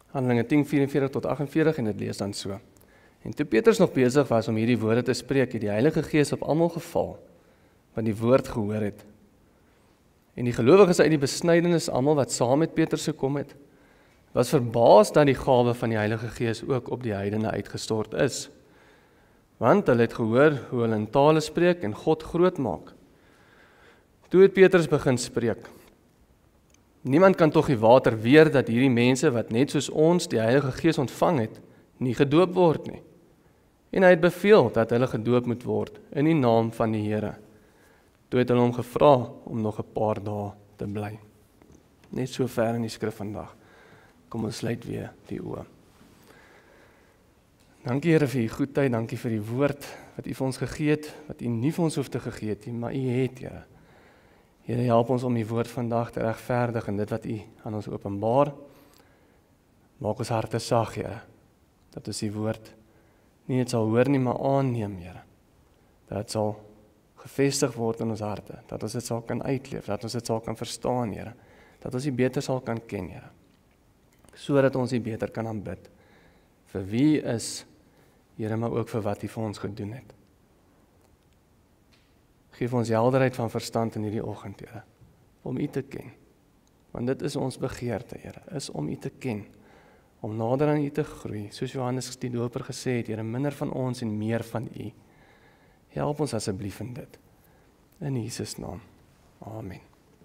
Handelinge 10:44 tot 48 en dit lees dan so. En toe Petrus nog besig was om hierdie woorde te spreek, het die Heilige Gees op almal geval, wat die woord gehoor het. En die gelowiges uit die besnydenis almal wat saam met Petrus gekom het, was verbaas dat die gawe van die Heilige Gees ook op die heidene uitgestort is. Want hulle het gehoor hoe hulle in tale spreek en God groot maak. Toe het Petrus begin spreek. Niemand kan tog die water weer dat hierdie mense wat net soos ons die Heilige Gees ontvang het, nie gedoop word nie. En hy het beveel dat hulle gedoop moet word in die naam van die Here. Toe het hulle hom gevra om nog 'n paar dae te bly. Net so ver in die skrif vandag. Kom ons sluit weer die oë. Dankie Here vir u goedheid, dankie vir die woord wat u vir ons gegee het, wat u nie vir ons hoef te gegee het nie, maar u het, Here. Here, help ons om die woord vandag te regverdig en dit wat u aan ons openbaar. Maak ons harte sag, Here, dat ons die woord nie net sal hoor nie, maar aanneem, Here. Dat het sal gevestig word in ons harte, dat ons dit sal kan uitleef, dat ons dit sal kan verstaan, Here, dat ons die beter sal kan ken, Here, sodat ons die beter kan aanbid, vir wie u is, Here, maar ook vir wat u vir ons gedoen het. Geef ons helderheid van verstand in hierdie oggend, Here, om u te ken, want dit is ons begeerte, Here, is om u te ken, om nader aan u te groei, soos Johannes die Doper gesê het, Here, minder van ons en meer van u. Help ons asseblief in dit, in Jesus naam, amen.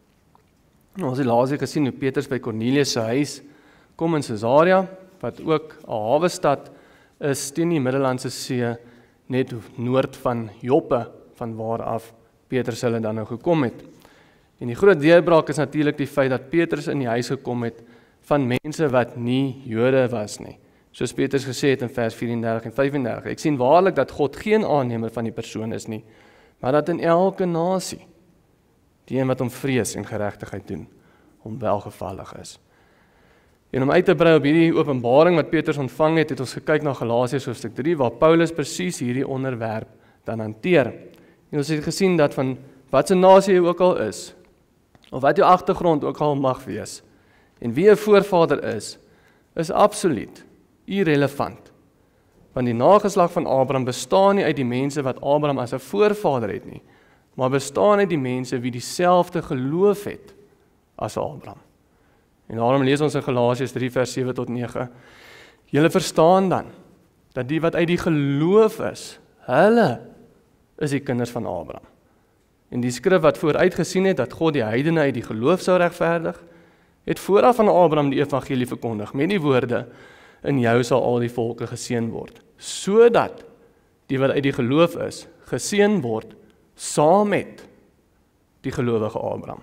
Ons het laasweek gesien hoe Petrus by Cornelius se huis kom in Caesarea, wat ook 'n hawestad is teen die Middellandse See, net noord van Joppe, van waar af Petrus hulle dan nou gekom het. En die groot deurbraak is natuurlik die feit dat Petrus in die huis gekom het van mense wat nie Jode was nie. Soos Petrus gesê het in vers 34 en 35, ek sien waarlik dat God geen aannemer van die persoon is nie, maar dat in elke nasie, die een wat hom vrees en geregtigheid doen, hom welgevallig is. En om uit te brei op hierdie openbaring wat Petrus ontvang het, het ons gekyk na Galasiërs hoofstuk 3, waar Paulus presies hierdie onderwerp dan hanteer. En ons het gesien dat van wat se nasie jy ook al is, of wat jou agtergrond ook al mag wees, en wie 'n voorvader is absoluut irrelevant. Want die nageslag van Abraham bestaan nie uit die mense wat Abraham as 'n voorvader het nie, maar bestaan uit die mense wie dieselfde geloof het as Abraham. En daarom lees ons in Galasiërs 3 vers 7 tot 9, julle verstaan dan, dat die wat uit die geloof is, hulle is die kinders van Abraham. En die skrif wat vooruit gesien het, dat God die heidene uit die geloof sou regverdig, het vooraf aan Abraham die evangelie verkondig, met die woorde, in jou sal al die volke geseën word, sodat die wat uit die geloof is, geseën word, saam met die gelowige Abraham.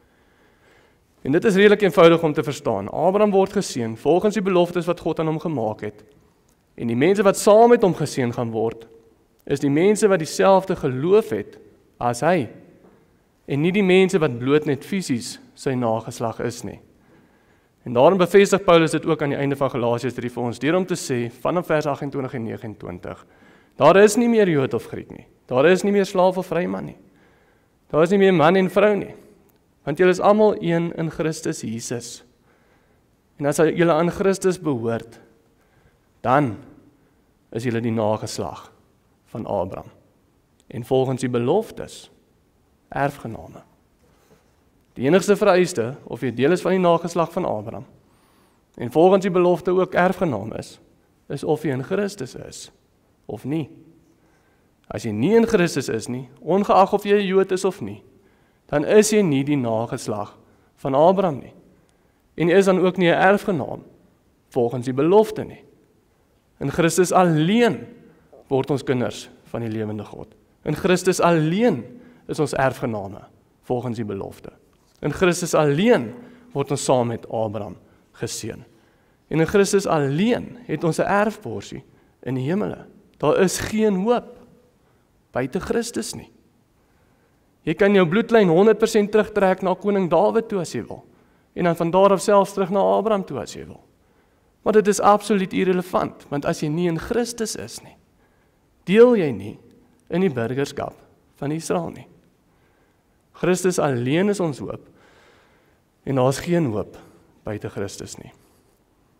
En dit is redelik eenvoudig om te verstaan. Abraham word geseën volgens die beloftes wat God aan hom gemaak het. En die mense wat saam met hom geseën gaan word, is die mense wat dieselfde geloof het as hy. En nie die mense wat bloot net fisies sy nageslag is nie. En daarom bevestig Paulus dit ook aan die einde van Galasiërs 3 vir ons, deur om te sê, vanaf vers 28 en 29, daar is nie meer Jood of Griek nie, daar is nie meer slaaf of vryman nie, daar is nie meer man en vrou nie, want julle is almal een in Christus Jesus. En as julle aan Christus behoort, dan is julle die nageslag van Abraham. En volgens die beloftes, erfgename. Die enigste vereiste, of jy deel is van die nageslag van Abraham, en volgens die belofte ook erfgename is of jy in Christus is, of nie. As jy nie in Christus is nie, ongeag of jy 'n Jood is of nie, dan is jy nie die nageslag van Abraham nie. En jy is dan ook nie 'n erfgenaam, volgens die belofte nie. In Christus alleen word ons kinders van die lewende God. In Christus alleen is ons erfgename, volgens die belofte. In Christus alleen word ons saam met Abraham geseën. En in Christus alleen het ons 'n erfporsie in die hemele. Daar is geen hoop buite Christus nie. Jy kan jou bloedlyn 100% terugtrek na koning Dawid toe as jy wil, en dan van daar af selfs terug na Abraham toe as jy wil. Maar dit is absoluut irrelevant, want as jy nie in Christus is nie, deel jy nie in die burgerskap van Israel nie. Christus alleen is ons hoop, en daar is geen hoop buite Christus nie.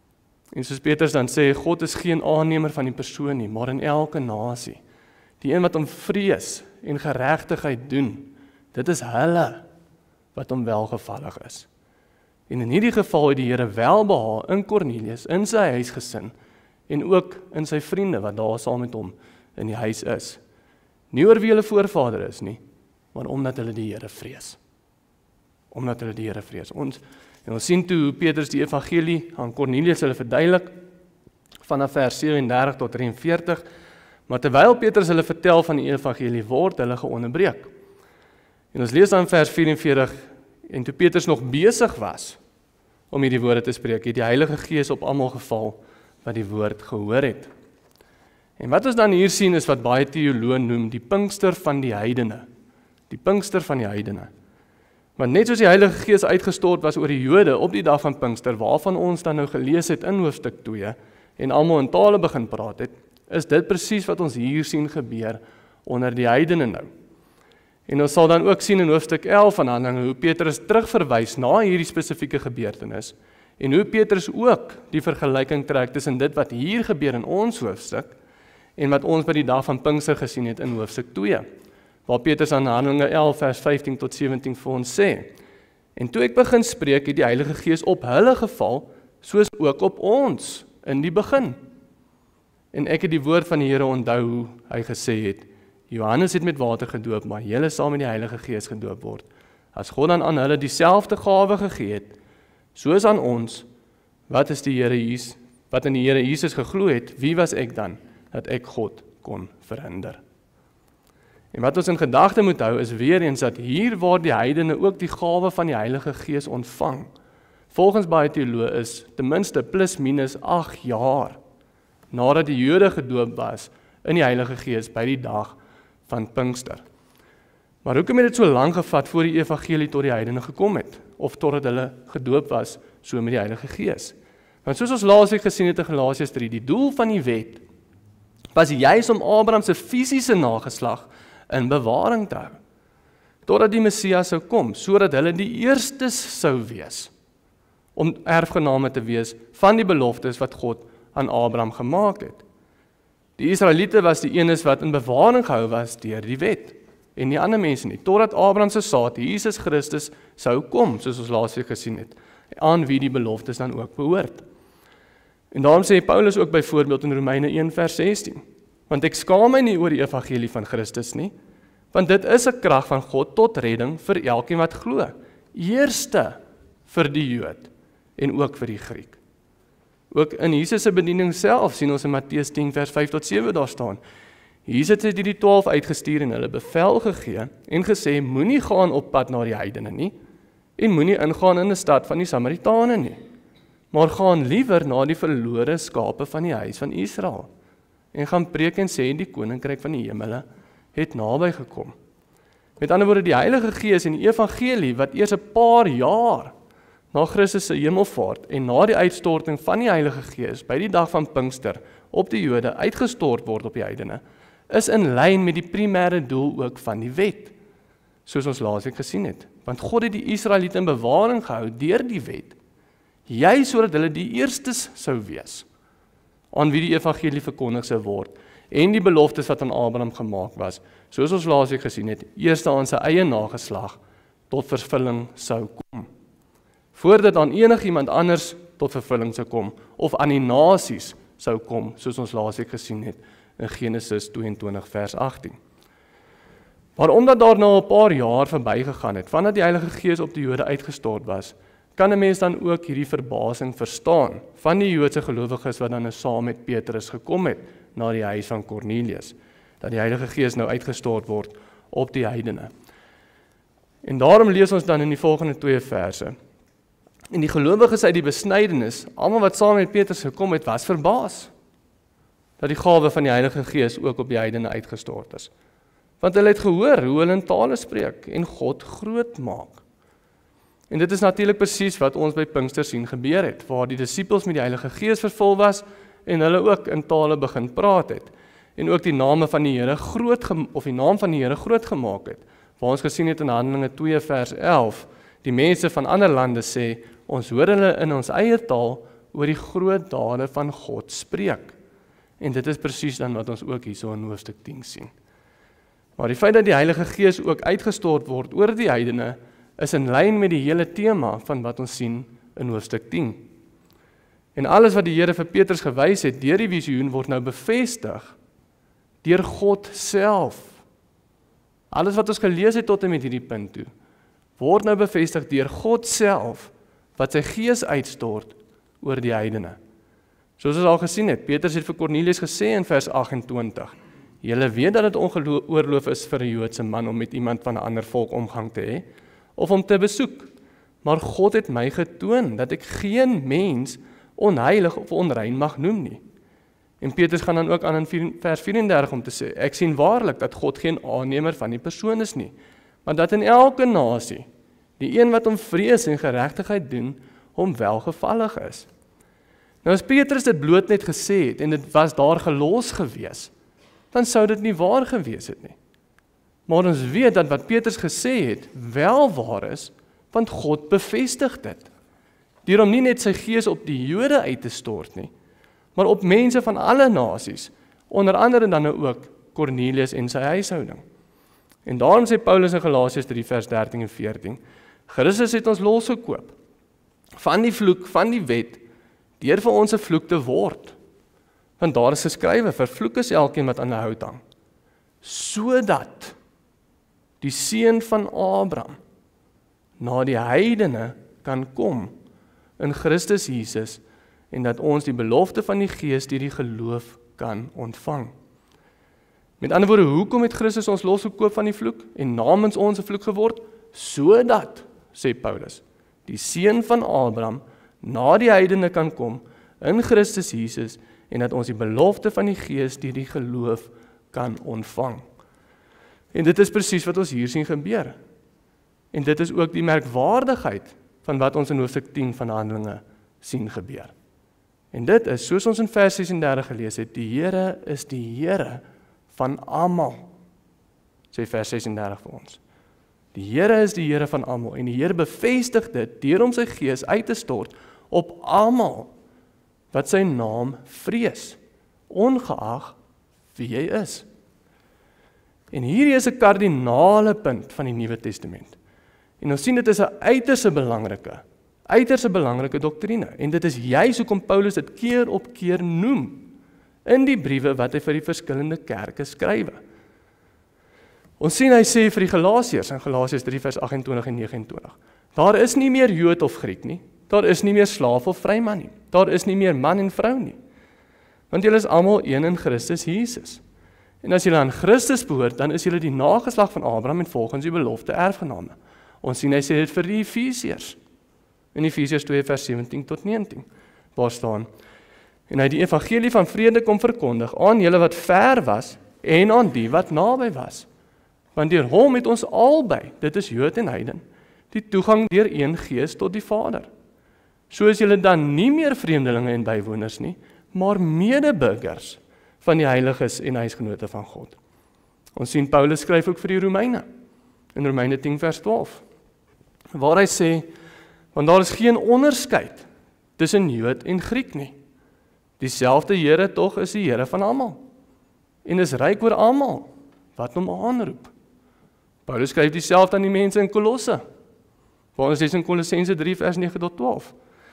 En soos Petrus dan sê, God is geen aannemer van die persoon nie, maar in elke nasie. Die een wat hom vrees en geregtigheid doen, dit is hulle wat hom welgevallig is. En in hierdie geval het die Here welbehae in Kornelius, in sy huisgesin, en ook in sy vriende wat daar saam met hom in die huis is. Nie oor wie hulle voorvader is nie, maar omdat hulle die Here vrees. Omdat hulle die Here vrees. Ons sien toe hoe Petrus die evangelie aan Kornelius hulle verduidelik, vanaf vers 37 tot 43, maar terwyl Petrus hulle vertel van die evangelie, word hulle geonderbreek. En ons lees dan vers 44, en toe Petrus nog besig was om hierdie woorde te spreek, het die Heilige Gees op almal geval wat die woord gehoor het. En wat ons dan hier sien is wat baie teoloë noem die Pinkster van die heidene. Die Pinkster van die heidene. Want net soos die Heilige Gees uitgestort was oor die Jode op die dag van Pinkster, waarvan ons dan nou gelees het in hoofstuk 2, en almal in tale begin praat het, is dit presies wat ons hier sien gebeur onder die heidene nou. En ons sal dan ook sien in hoofstuk 11 van Handelinge, hoe Petrus terugverwys na hierdie spesifieke gebeurtenis, en hoe Petrus ook die vergelyking trek tussen dit wat hier gebeur in ons hoofstuk, en wat ons by die dag van Pinkster gesien het in hoofstuk 2, waar Petrus aan Handelinge 11 vers 15 tot 17 vir ons sê, en toe ek begin spreek, het die Heilige Gees op hulle geval, soos ook op ons in die begin. En ek het die woord van die Here onthou hoe hy gesê het, Johannes het met water gedoop, maar julle sal met die Heilige Gees gedoop word. As God dan aan hulle dieselfde gawe gegee het, soos aan ons, wat in die Here Jesus geglo het, wie was ek dan, dat ek God kon verhinder? En wat ons in gedagte moet hou, is weer eens dat hier waar die heidene ook die gawe van die Heilige Gees ontvang, volgens baie teoloë is ten minste plus minus 8 jaar, nadat die Jode gedoop was in die Heilige Gees by die dag van Pinkster. Maar hoekom het dit so lank gevat voor die evangelie tot die heidene gekom het, of totdat hulle gedoop was, so met die Heilige Gees? Want soos ons laasweek gesien het in Galasiërs 3, die doel van die wet was juis om Abraham se fisiese nageslag in bewaring te hou, totdat die Messias sou kom, sodat hulle die eerstes sou wees, om erfgename te wees van die beloftes wat God aan Abraham gemaak het. Die Israeliete was die enes wat in bewaring gehou was deur die wet, en nie ander mense nie, totdat Abraham se saad, Jesus Christus, sou kom, soos ons laasweek gesien het, aan wie die beloftes dan ook behoort. En daarom sê Paulus ook byvoorbeeld in Romeine 1 vers 16, want ek skaam my nie oor die evangelie van Christus nie, want dit is 'n krag van God tot redding vir elkeen wat glo, eerste vir die Jood en ook vir die Griek. Ook in Jesus se bediening self sien ons in Matteus 10 vers 5 tot 7 daar staan. Jesus het die 12 uitgestuur en hulle bevel gegee en gesê, moenie gaan op pad na die heidene nie, en moenie ingaan in 'n stad van die Samaritane nie, maar gaan liewer na die verlore skape van die huis van Israel, en gaan preek en sê, die koninkryk van die hemele het naby gekom. Met ander woorde, die Heilige Gees en die evangelie, wat eers 'n paar jaar na Christus se hemelvaart en na die uitstorting van die Heilige Gees by die dag van Pinkster op die Jode uitgestort word op die heidene, is in lyn met die primêre doel ook van die wet, soos ons laasweek gesien het. Want God het die Israeliete in bewaring gehou deur die wet, juis sodat hulle die eerstes sou wees, aan wie die evangelie verkondig sou word, en die beloftes wat aan Abraham gemaak was, soos ons laasweek gesien het, eerste aan sy eie nageslag tot vervulling sou kom, voordat aan enigiemand anders tot vervulling sou kom, of aan die nasies sou kom, soos ons laasweek gesien het, in Genesis 22 vers 18. Maar omdat daar nou 'n paar jaar verbygegaan het, vandat die Heilige Gees op die Jode uitgestort was, kan 'n mens dan ook hierdie verbasing verstaan, van die Joodse gelowiges wat dan saam met Petrus gekom het, na die huis van Kornelius, dat die Heilige Gees nou uitgestort word op die heidene. En daarom lees ons dan in die volgende 2 verse, en die gelowiges uit die besnydenis, almal wat saam met Petrus gekom het, was verbaas, dat die gawe van die Heilige Gees ook op die heidene uitgestort is. Want hulle het gehoor hoe hulle in tale spreek en God groot maak. En dit is natuurlik presies wat ons by Pinkster sien gebeur het, waar die disippels met die Heilige Gees vervul was en hulle ook in tale begin praat het. En ook die naam van die Here groot gemaak het. Waar ons gesien het in Handelinge 2 vers 11, die mense van ander lande sê, ons hoor hulle in ons eie taal oor die groot dade van God spreek. En dit is presies dan wat ons ook hierso in hoofstuk 10 sien. Maar die feit dat die Heilige Gees ook uitgestort word oor die heidene, is in lyn met die hele tema van wat ons sien in hoofstuk 10. En alles wat die Here vir Petrus gewys het deur die visioen word nou bevestig deur God self. Alles wat ons gelees het tot en met hierdie punt toe, word nou bevestig deur God self, wat sy Gees uitstort oor die heidene. Soos ons al gesien het, Petrus het vir Kornelius gesê in vers 28, julle weet dat dit ongeoorloof is vir 'n Joodse man om met iemand van 'n ander volk omgang te hê, of om te besoek, maar God het my getoon, dat ek geen mens onheilig of onrein mag noem nie. En Petrus gaan dan ook aan in vers 34 om te sê, ek sien waarlik dat God geen aannemer van die persoon is nie, maar dat in elke nasie, die een wat hom vrees en geregtigheid doen, hom welgevallig is. Nou as Petrus dit bloot net gesê het, en dit was daar gelos gewees, dan sou dit nie waar gewees het nie. Maar ons weet dat wat Petrus gesê het, wel waar is, want God bevestig dit. Deur om nie net sy Gees op die Jode uit te stort nie, maar op mense van alle nasies, onder andere dan nou ook Kornelius en sy huishouding. En daarom sê Paulus in Galasiërs 3 vers 13 en 14, Christus het ons losgekoop, van die vloek, van die wet, deur vir ons 'n vloek te word. Want daar is geskrywe, vervloek is elkeen wat aan 'n hout hang, sodat die seun van Abraham na die heidene kan kom in Christus Jesus, en dat ons die belofte van die Gees deur die geloof kan ontvang. Met ander woorde, hoekom het Christus ons losgekoop van die vloek en namens ons 'n vloek geword? Sodat, sê Paulus, die seun van Abraham na die heidene kan kom in Christus Jesus, en dat ons die belofte van die Gees deur die geloof kan ontvang. En dit is presies wat ons hier sien gebeur. En dit is ook die merkwaardigheid van wat ons in hoofstuk 10 van Handelinge sien gebeur. En dit is, soos ons in vers 36 gelees het, die Here is die Here van almal, sê vers 36 vir ons. Die Here is die Here van almal, en die Here bevestig dit deur om sy Gees uit te stort op almal wat sy naam vrees, ongeag wie jy is. En hierdie is 'n kardinale punt van die Nuwe Testament. En ons sien dit is 'n uiters belangrike doktrine, en dit is juis hoekom Paulus dit keer op keer noem in die briewe wat hy vir die verskillende kerke skrywe. Ons sien hy sê vir die Galasiërs in Galasiërs 3 vers 28 en 29, daar is nie meer Jood of Griek nie, daar is nie meer slaaf of vryman nie, daar is nie meer man en vrou nie, want julle is almal een in Christus Jesus. En as julle aan Christus behoort, dan is julle die nageslag van Abraham en volgens die belofte erfgename. Ons sien hy sê dit vir die Efesiërs, in Efesiërs 2 vers 17 tot 19, waar staan, en hy het die evangelie van vrede kom verkondig aan julle wat ver was, en aan die wat naby was. Want deur hom het ons albei, dit is Jood en heiden, die toegang deur een Gees tot die Vader. So is julle dan nie meer vreemdelinge en bywoners nie, maar medeburgers van die heiliges en huisgenote van God. Ons sien Paulus skryf ook vir die Romeine, in Romeine 10 vers 12, waar hy sê, want daar is geen onderskeid tussen Jood en Griek nie. Dieselfde Here tog is die Here van almal, en is ryk oor almal wat hom aanroep. Paulus skryf dieselfde aan die mense in Kolosse, waar ons lees in Kolossense 3 vers 9 tot 12.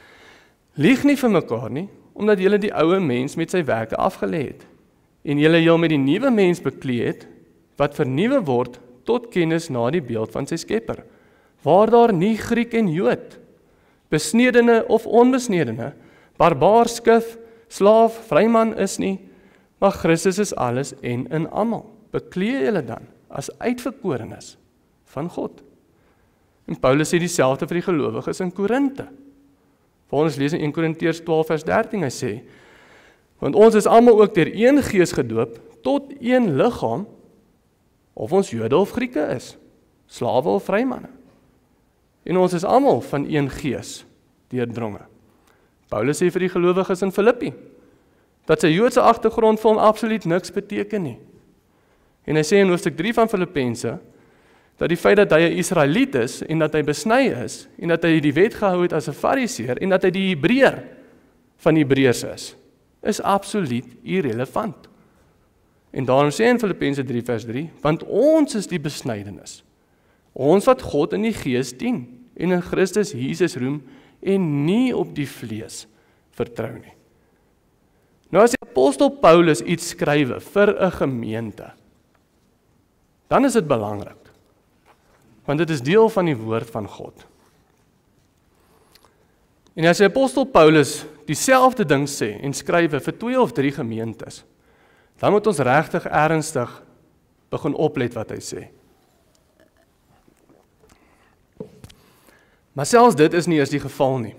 Lieg nie vir mekaar nie, omdat julle die ou mens met sy werke afgelê het, en julle heel met die nuwe mens bekleed het, wat vernuwe word tot kennis na die beeld van sy Skepper, waar daar nie Griek en Jood, besnedene of onbesnedene, barbaar, skif, slaaf, vryman is nie, maar Christus is alles en in almal. Bekleed julle dan as uitverkorenes van God. En Paulus sê dieselfde vir die gelowiges in Korinte. Waar ons lees in 1 Korintiërs 12 vers 13, hy sê, want ons is almal ook deur een Gees gedoop tot een liggaam, of ons Jode of Grieke is, slawe of vrymanne. En ons is almal van een Gees deurdronge. Paulus sê vir die gelowiges in Filippi, dat sy Joodse agtergrond vir hom absoluut niks beteken nie. En hy sê in hoofstuk 3 van Filippense, dat die feit dat hy 'n Israeliet is, en dat hy besny is, en dat hy die wet gehou het as 'n Fariseer, en dat hy die Hebreër van Hebreërs is absoluut irrelevant. En daarom sê in Filippense 3 vers 3, want ons is die besnydenis, ons wat God in die gees dien, en in Christus Jesus roem, en nie op die vlees vertrou nie. Nou as die apostel Paulus iets skrywe vir 'n gemeente, dan is dit belangrik, want dit is deel van die woord van God. En as die apostel Paulus dieselfde ding sê en skrywe vir 2 of 3 gemeentes, dan moet ons regtig ernstig begin oplet wat hy sê. Maar selfs dit is nie eers die geval nie.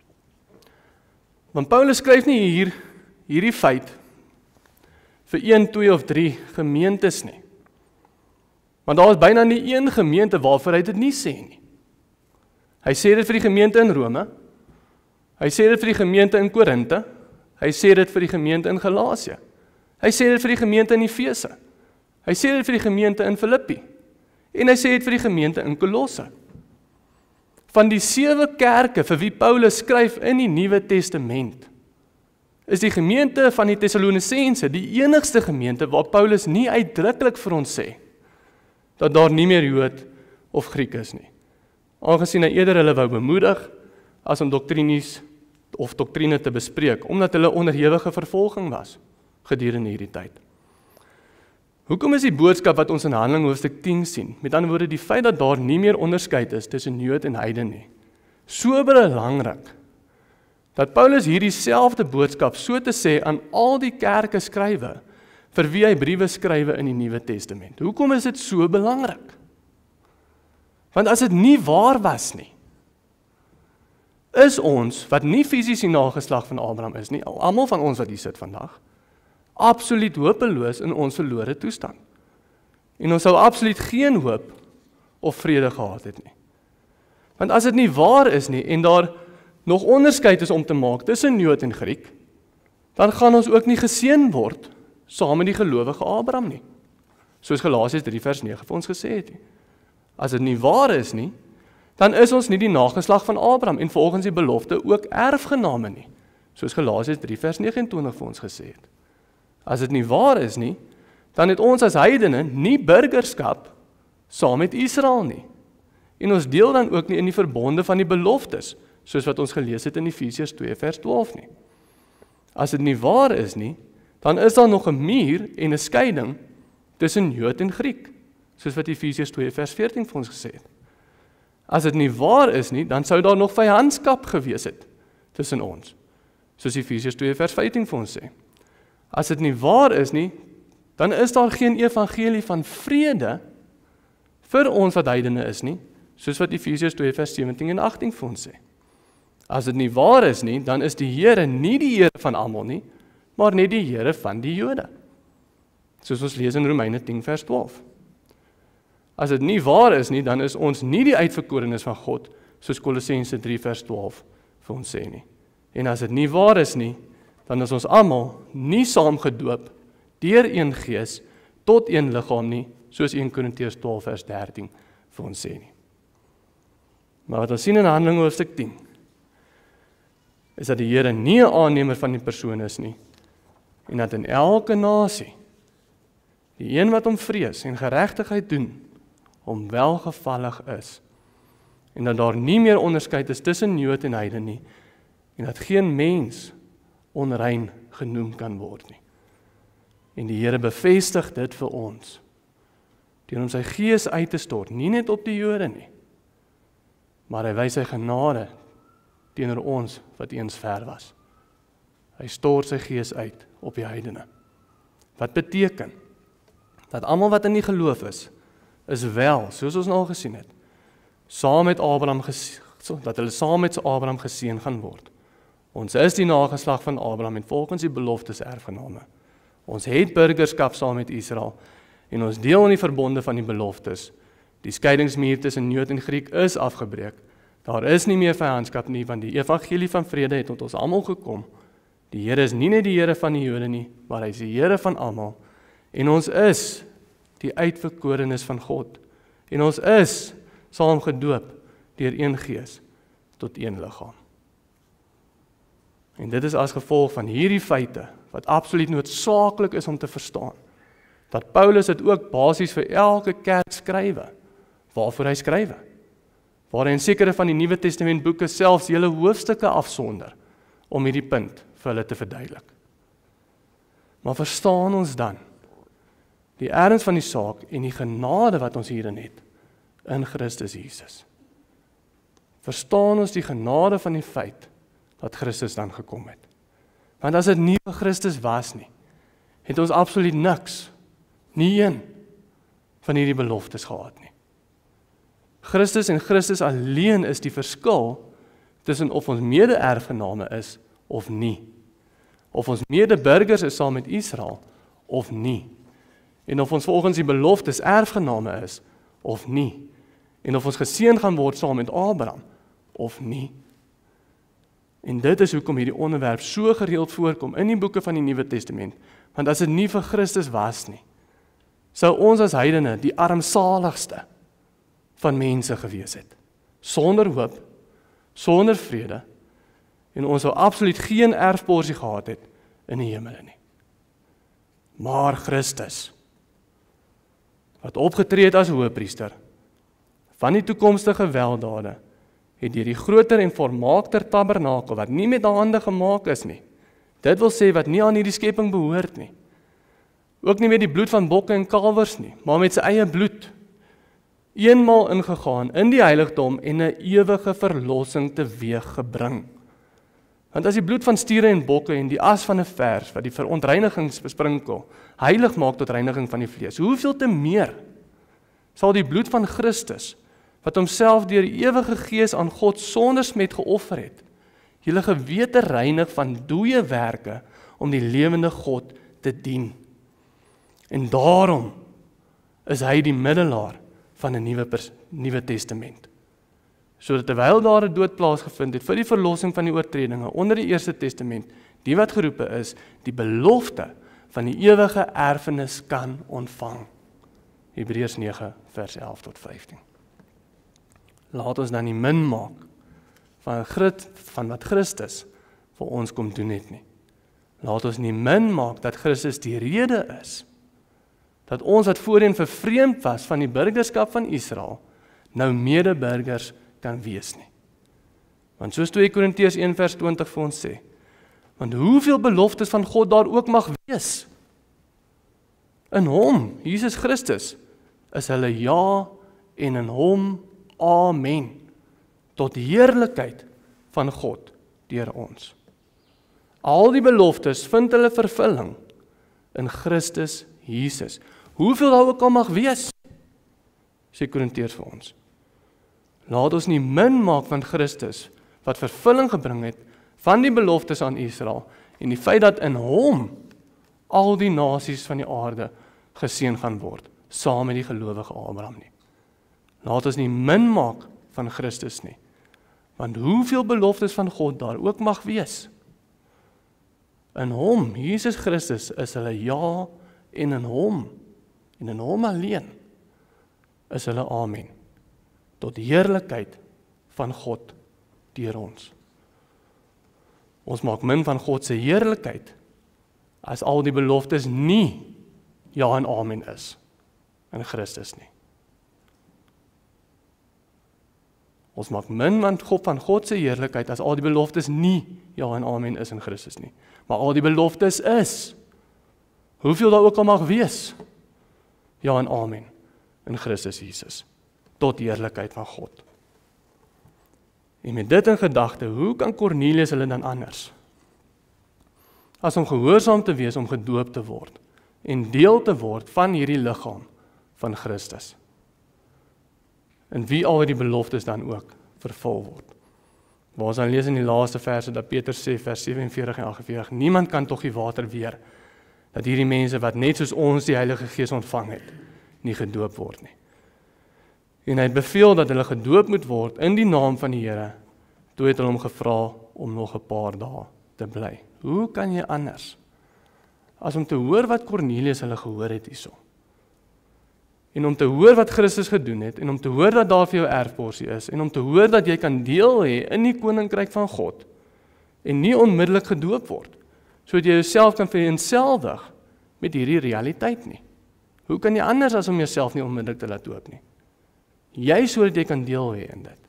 Want Paulus skryf nie hierdie feit vir 1, 2 of 3 gemeentes nie. Want daar is byna nie een gemeente waarvoor hy dit nie sê nie. Hy sê dit vir die gemeente in Rome, hy sê dit vir die gemeente in Korinte, hy sê dit vir die gemeente in Galasië, hy sê dit vir die gemeente in Efese, hy sê dit vir die gemeente in Filippi, en hy sê dit vir die gemeente in Kolosse. Van die 7 kerke vir wie Paulus skryf in die Nuwe Testament, is die gemeente van die Tessalonisense die enigste gemeente waar Paulus nie uitdruklik vir ons sê, dat daar nie meer Jood of Griek is nie. Aangesien hy eerder hulle wou bemoedig, as om doktrine te bespreek, omdat hulle onderhewige vervolging was, gedurende hierdie tyd. Hoekom is die boodskap wat ons in Handelinge hoofstuk 10 sien, met ander woorde die feit dat daar nie meer onderskeid is tussen Jood en heiden nie, so belangrik, dat Paulus hierdie selfde boodskap so te sê aan al die kerke skrywe, vir wie hy briewe skrywe in die Nuwe Testament. Hoekom is dit so belangrik? Want as dit nie waar was nie, is ons, wat nie fisies die nageslag van Abraham is nie, almal van ons wat hier sit vandag, absoluut hopeloos in ons verlore toestand. En ons sou absoluut geen hoop of vrede gehad het nie. Want as dit nie waar is nie, en daar nog onderskeid is om te maak tussen Jood en Griek, dan gaan ons ook nie geseën word saam met die gelowige Abraham nie. Soos Galasiërs 3 vers 9 vir ons gesê het nie. As dit nie waar is nie, dan is ons nie die nageslag van Abraham en volgens die belofte ook erfgename nie, soos Galasiërs 3 vers 29 vir ons gesê het. As dit nie waar is nie, dan het ons as heidene nie burgerskap saam met Israel nie. En ons deel dan ook nie in die verbonde van die beloftes, soos wat ons gelees het in Efesiërs 2 vers 12 nie. As dit nie waar is nie, dan is daar nog 'n muur en 'n skeiding tussen Jood en Griek, soos wat Efesiërs 2 vers 14 vir ons gesê het. As dit nie waar is nie, dan sou daar nog vyandskap gewees het tussen ons, soos Efesiërs 2 vers 15 vir ons sê. As dit nie waar is nie, dan is daar geen evangelie van vrede vir ons wat heidene is nie, soos wat Efesiërs 2 vers 17 en 18 vir ons sê. As dit nie waar is nie, dan is die Here nie die Here van almal nie, maar net die Here van die Jode, soos ons lees in Romeine 10 vers 12. As dit nie waar is nie, dan is ons nie die uitverkorenes van God, soos Kolossense 3 vers 12 vir ons sê nie. En as dit nie waar is nie, dan is ons almal nie saam gedoop deur een gees tot een liggaam nie, soos 1 Korintiërs 12 vers 13 vir ons sê nie. Maar wat ons sien in Handelinge hoofstuk 10, is dat die Here nie 'n aannemer van die persoon is nie, en dat in elke nasie, die een wat hom vrees en geregtigheid doen, hom welgevallig is, en dat daar nie meer onderskeid is tussen Jood en heiden nie, en dat geen mens onrein genoem kan word nie. En die Here bevestig dit vir ons, deur om sy gees uit te stort, nie net op die Jode nie, maar hy wys sy genade teenoor ons wat eens ver was. Hy stort sy gees uit op die heidene. Wat beteken? Dat almal wat in die geloof is wel, soos ons al gesien het, saam met Abraham dat hulle saam met Abraham geseën gaan word. Ons is die nageslag van Abraham en volgens die beloftes erfgename. Ons het burgerskap saam met Israel en ons deel in die verbonde van die beloftes. Die skeidingsmuur tussen Jood en Griek is afgebreek. Daar is nie meer vyandskap nie, want die evangelie van vrede het tot ons almal gekom. Die Here is nie net die Here van die Jode nie, maar hy is die Here van almal. En ons is die uitverkorenes van God. En ons is saam gedoop deur een gees tot een liggaam. En dit is as gevolg van hierdie feite, wat absoluut noodsaaklik is om te verstaan, dat Paulus dit ook basies vir elke kerk skrywe, waarvoor hy skrywe, waar hy in sekere van die Nuwe Testament boeke selfs hele hoofstukke afsonder, om hierdie punt vir hulle te verduidelik. Maar verstaan ons dan, die erns van die saak en die genade wat ons hierin het, in Christus Jesus. Verstaan ons die genade van die feit, dat Christus dan gekom het. Want as dit nie vir Christus was nie, het ons absoluut niks, nie een van hierdie beloftes gehad nie. Christus en Christus alleen is die verskil tussen of ons mede-erfgename is of nie. Of ons mede-burgers is saam met Israel of nie. En of ons volgens die beloftes erfgename is of nie. En of ons geseën gaan word saam met Abraham of nie. En dit is hoekom hierdie onderwerp so gereeld voorkom in die boeke van die Nuwe Testament. Want as dit nie vir Christus was nie, sou ons as heidene die armsaligste van mense gewees het. Sonder hoop, sonder vrede, en ons sou absoluut geen erfporsie gehad het in die hemel nie. Maar Christus, wat opgetree het as hoëpriester, van die toekomstige weldade, het deur die groter en volmaakter tabernakel, wat nie met hande gemaak is nie, dit wil sê wat nie aan hierdie skepping behoort nie, ook nie met die bloed van bokke en kalwers nie, maar met sy eie bloed, eenmaal ingegaan in die heiligdom en 'n ewige verlossing teweeg gebring. Want as die bloed van stiere en bokke en die as van 'n vers, wat die verontreinigings besprinkel, heilig maak tot reiniging van die vlees, hoeveel te meer sal die bloed van Christus, wat homself deur die ewige gees aan God sonder smet geoffer het, julle gewete reinig van dooie werke om die lewende God te dien. En daarom is hy die middelaar van 'n nuwe testament. Sodat terwyl daar 'n dood plaasgevind het vir die verlossing van die oortredinge onder die eerste testament, die wat geroepe is, die belofte van die ewige erfenis kan ontvang. Hebreërs 9 vers 11 tot 15. Laat ons dan nie min maak van wat Christus vir ons kom doen het nie. Laat ons nie min maak dat Christus die rede is, dat ons wat voorheen vervreemd was van die burgerskap van Israel, nou medeburgers kan wees nie. Want soos 2 Korintiërs 1 vers 20 vir ons sê, want hoeveel beloftes van God daar ook mag wees, in hom, Jesus Christus, is hulle ja en in hom amen, tot heerlikheid van God deur ons. Al die beloftes vind hulle vervulling in Christus Jesus. Hoeveel daar ook al mag wees, sê Korintiërs vir ons. Laat ons nie min maak van Christus, wat vervulling gebring het van die beloftes aan Israel, en die feit dat in hom al die nasies van die aarde geseën gaan word, saam met die gelowige Abraham nie. Laat ons nie min maak van Christus nie, want hoeveel beloftes van God daar ook mag wees, in hom, Jesus Christus, is hulle ja, en in hom alleen, is hulle amen, tot heerlikheid van God deur ons. Ons maak min van God se heerlikheid, as al die beloftes nie ja en amen is, in Christus nie. Ons maak min van God se heerlikheid, as al die beloftes nie ja en amen is in Christus nie. Maar al die beloftes is, hoeveel daar ook al mag wees, ja en amen, in Christus Jesus, tot heerlikheid van God. En met dit in gedagte, hoe kan Cornelius hulle dan anders, as om gehoorsaam te wees, om gedoop te word, en deel te word van hierdie liggaam van Christus, in wie al die beloftes dan ook vervul word. Waar ons dan lees in die laaste verse, dat Peter sê, vers 47 en 48, niemand kan tog die water weer, dat hierdie mense wat net soos ons die Heilige Gees ontvang het, nie gedoop word nie. En hy het beveel dat hulle gedoop moet word in die naam van die Here. Toe het hulle hom gevra om nog 'n paar dae te bly. Hoe kan jy anders, as om te hoor wat Cornelius hulle gehoor het hierso, en om te hoor wat Christus gedoen het, en om te hoor dat daar vir jou erfporsie is, en om te hoor dat jy kan deel hê in die koninkryk van God, en nie onmiddellik gedoop word, sodat jy jouself kan vereenselwig met hierdie realiteit nie. Hoe kan jy anders as om jouself nie onmiddellik te laat doop nie? Jy sodat jy kan deel hê in dit.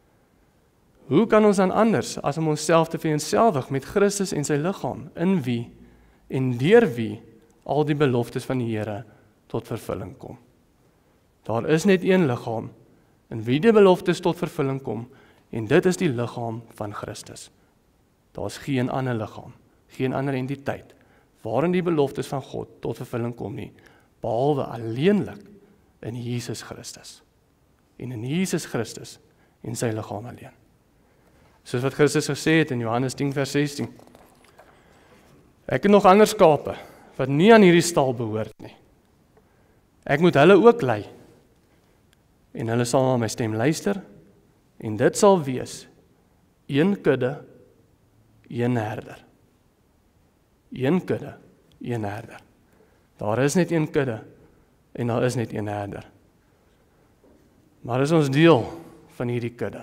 Hoe kan ons dan anders as om onsself te vereenselwig met Christus en sy liggaam, in wie en deur wie al die beloftes van die Here tot vervulling kom? Daar is net een liggaam, in wie die beloftes tot vervulling kom, en dit is die liggaam van Christus. Daar is geen ander liggaam, geen ander entiteit, waarin die beloftes van God tot vervulling kom nie, behalwe alleenlik in Jesus Christus. En in Jesus Christus en sy liggaam alleen. Soos wat Christus gesê het in Johannes 10 vers 16. Ek het nog ander skape, wat nie aan hierdie stal behoort nie. Ek moet hulle ook lei, en hulle sal na my stem luister, en dit sal wees, een kudde, een herder. Een kudde, een herder. Daar is net een kudde, en daar is net een herder. Maar is ons deel van hierdie kudde,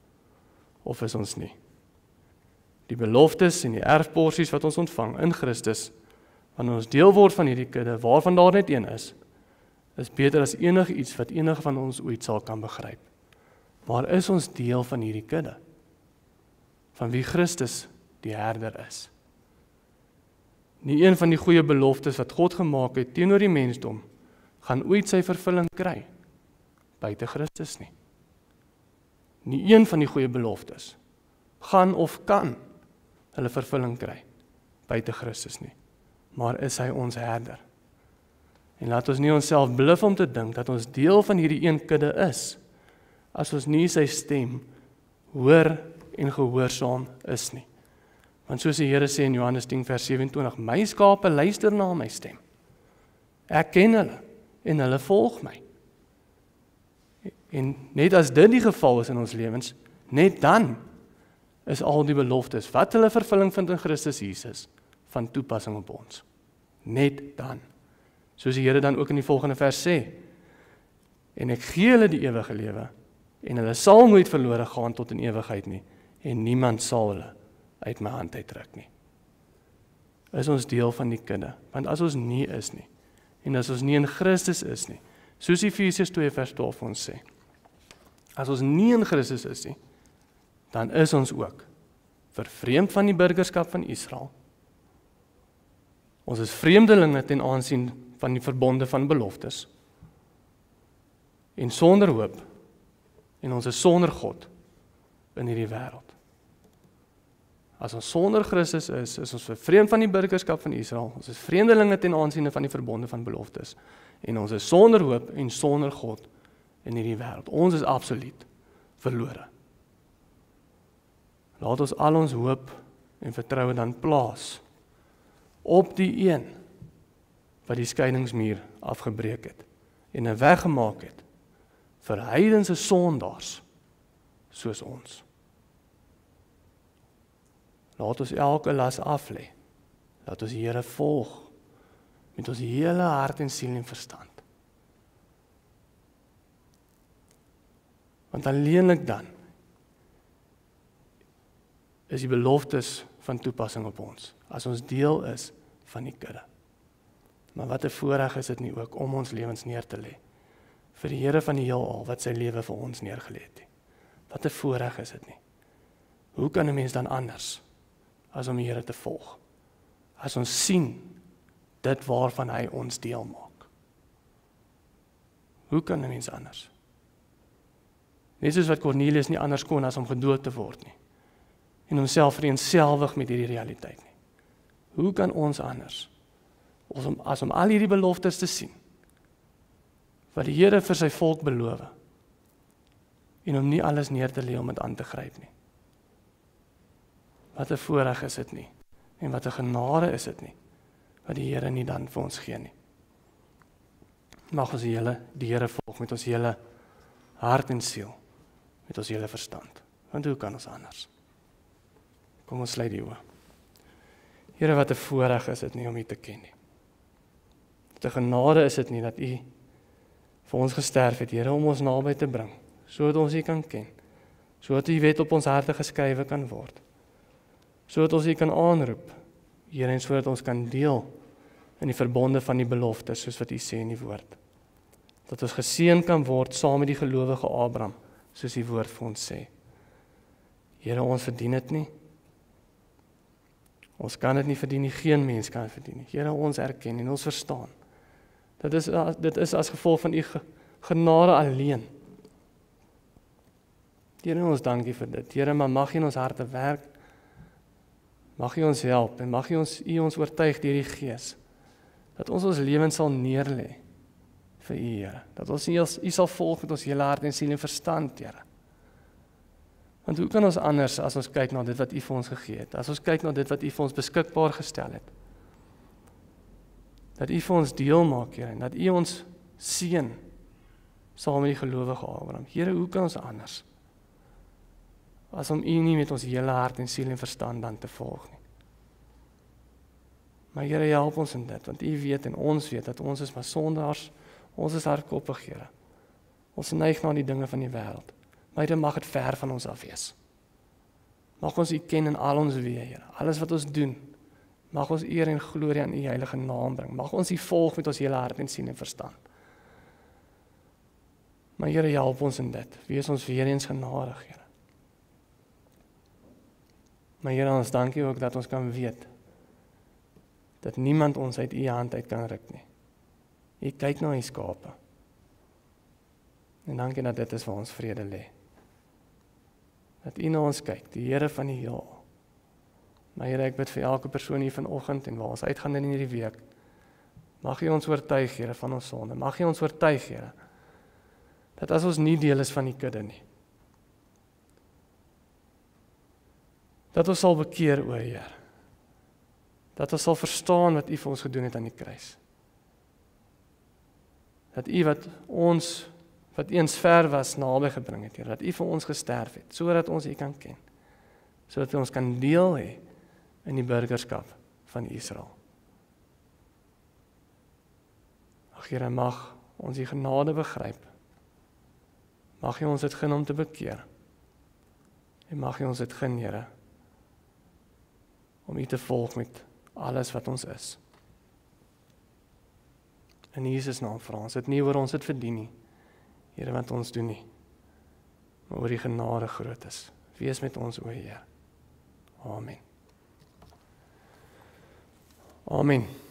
of is ons nie? Die beloftes en die erfporsies wat ons ontvang in Christus, wanneer ons deel word van hierdie kudde, waarvan daar net een is beter as enig iets wat enige van ons ooit sal kan begryp. Maar is ons deel van hierdie kudde, van wie Christus die herder is? Nie een van die goeie beloftes wat God gemaak het teenoor die mensdom, gaan ooit sy vervulling kry, buite Christus nie. Nie een van die goeie beloftes, gaan of kan hulle vervulling kry, buite Christus nie. Maar is hy ons herder? En laat ons nie onsself bluf om te dink dat ons deel van hierdie een kudde is, as ons nie sy stem hoor en gehoorsaam is nie. Want soos die Here sê in Johannes 10 vers 27, my skape luister na my stem. Ek ken hulle en hulle volg my. En net as dit die geval is in ons lewens, net dan is al die beloftes wat hulle vervulling vind in Christus Jesus van toepassing op ons. Net dan. Soos die Here dan ook in die volgende vers sê, en ek gee hulle die ewige lewe, en hulle sal nooit verlore gaan tot in ewigheid nie, en niemand sal hulle uit my hand uitruk nie. Is ons deel van die kudde, want as ons nie is nie, en as ons nie in Christus is nie, soos Efesiërs 2 vers 12 ons sê, as ons nie in Christus is nie, dan is ons ook vervreemd van die burgerskap van Israel. Ons is vreemdelinge ten aansien van die verbonde van beloftes, en sonder hoop, en ons is sonder God in hierdie wêreld. As ons sonder Christus is ons vervreemd van die burgerskap van Israel, ons is vreemdelinge ten aansien van die verbonde van beloftes, en ons is sonder hoop en sonder God in hierdie wêreld. Ons is absoluut verlore. Laat ons al ons hoop en vertroue dan plaas op die een wat die skeidingsmuur afgebreek het en 'n weg gemaak het vir heidense sondaars soos ons. Laat ons elke las af lê. Laat ons die Here volg met ons hele hart en siel en verstand. Want alleenlik dan is die beloftes van toepassing op ons, as ons deel is van die kudde. Maar wat 'n voorreg is dit nie ook om ons lewens neer te lê vir die Here van die heelal wat sy lewe vir ons neergelê het nie. Wat 'n voorreg is dit nie. Hoe kan 'n mens dan anders as om die Here te volg? As ons sien dit waarvan hy ons deel maak. Hoe kan 'n mens anders? Net soos wat Cornelius nie anders kon as om gedoop te word nie, en homself vereenselwig met hierdie realiteit nie. Hoe kan ons anders, as om al hierdie beloftes te sien, wat die Here vir sy volk beloof, en om nie alles neer te lê om dit aan te gryp nie. Wat 'n voorreg is dit nie, en wat 'n genade is dit nie, wat die Here nie dan vir ons gee nie. Mag ons die Here volg met ons hele hart en siel, met ons hele verstand. Want hoe kan ons anders? Kom ons sluit die oë. Here, wat 'n voorreg is dit nie om U te ken nie. Wat 'n genade is dit nie dat U vir ons gesterf het, Here, om ons naby te bring, sodat ons U kan ken, sodat U wet op ons harte geskrywe kan word. sodat ons U kan aanroep, Here, en sodat ons kan deel in die verbonde van die beloftes, soos wat U sê in die woord. Dat ons geseën kan word saam met die gelowige Abraham, soos die woord vir ons sê. Here, ons verdien dit nie. Ons kan dit nie verdien nie, geen mens kan dit verdien nie. Here, ons erken en ons verstaan. Dit is as gevolg van U genade alleen. Here, ons dankie vir dit. Here, maar mag U in ons harte werk, mag U ons help en mag U ons oortuig deur die Gees, dat ons lewens sal neerlê vir U, Here. Dat ons U sal volg met ons hele hart en siel en verstand, Here. Want hoe kan ons anders as ons kyk na dit wat U vir ons gegee het, as ons kyk na dit wat U vir ons beskikbaar gestel het, dat U vir ons deel maak, Here, en dat U ons seën saam met die gelowige Abraham. Here, hoe kan ons anders as om U nie met ons hele hart en siel en verstand dan te volg nie? Maar Here, help ons in dit, want U weet en ons weet dat ons is maar sondaars, ons is hardkoppig, Here. Ons neig na die dinge van die wêreld. Maar Here, mag dit ver van ons af wees. Mag ons U ken in al ons weë, Here. Alles wat ons doen, mag ons eer en glorie aan U heilige naam bring. Mag ons U volg met ons hele hart en siel en verstand. Maar Here, help ons in dit. Wees ons weer eens genadig, Here. Maar Here, ons dankie ook dat ons kan weet dat niemand ons uit U hand uit kan ruk nie. U kyk na U skape. En dankie dat dit is waar ons vrede lê. Dat U na ons kyk, die Here van die heelal. Maar Here, ek bid vir elke persoon hier vanoggend en waar ons uitgaan in hierdie week. Mag U ons oortuig, Here, van ons sonde. Mag U ons oortuig, Here, dat as ons nie deel is van die kudde nie, dat ons sal bekeer, o Heer. Dat ons sal verstaan wat U vir ons gedoen het aan die kruis. Dat U wat eens ver was, naby gebring het, Heer. Dat U vir ons gesterf het, sodat ons U kan ken. Sodat ons kan deel hê in die burgerskap van Israel. Ag Here, mag ons U genade begryp. Mag U ons dit gun om te bekeer. En mag U ons dit gun, Here, om U te volg met alles wat ons is. In Jesus naam vra ons dit nie oor ons dit verdien nie, Here, wat ons doen nie, maar oor die genade groot is. Wees met ons, o Heer. Amen. Amen.